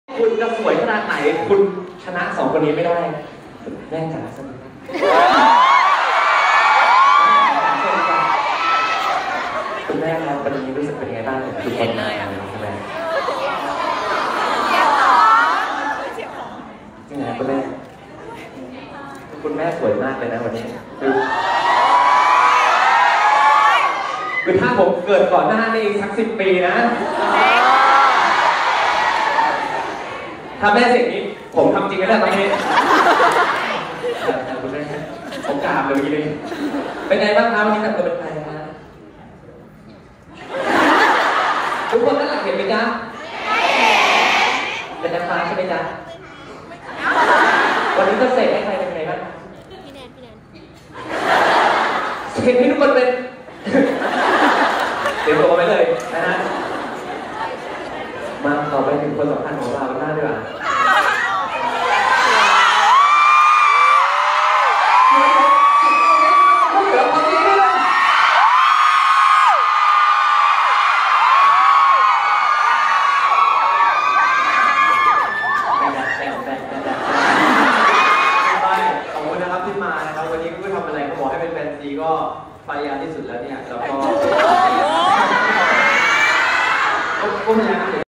คุณจะสวยขนาดไหนคุณชนะ2 คนนี้ไม่ได้แม่จ๋าสวัสดีคุณแม่ครับวันนี้รู้สึกเป็นไงบ้างทุกคนเลยใช่ไหมจริงๆคุณแม่สวยมากเลยนะวันนี้คือถ้าผมเกิดก่อนหน้านี้อีกสัก10 ปีนะทำได้สิ่งนี้ผมทำจริงก็ได้ตอนนี้คุณแม่ผมกราบเลยทีนี้เป็นไงบ้างครับวันนี้แต่งตัวเป็นใครนะทุกคนด้านหลังเห็นไหมจ๊ะเป็นนางฟ้าใช่ไหมจ๊ะวันนี้จะเสกให้ใครเป็นไงบ้างพี่แนนเสกให้ทุกคนเป็นเตรียมตัวไว้เลยนะฮะมาต่อไปถึงคนสำคัญของเราหน้าดีกว่าขอบคุณนะครับที่มานะครับวันนี้ก็ทำอะไรก็บอกให้เป็นแฟนซีก็พยายามที่สุดแล้วเนี่ยแล้วก็พยายาม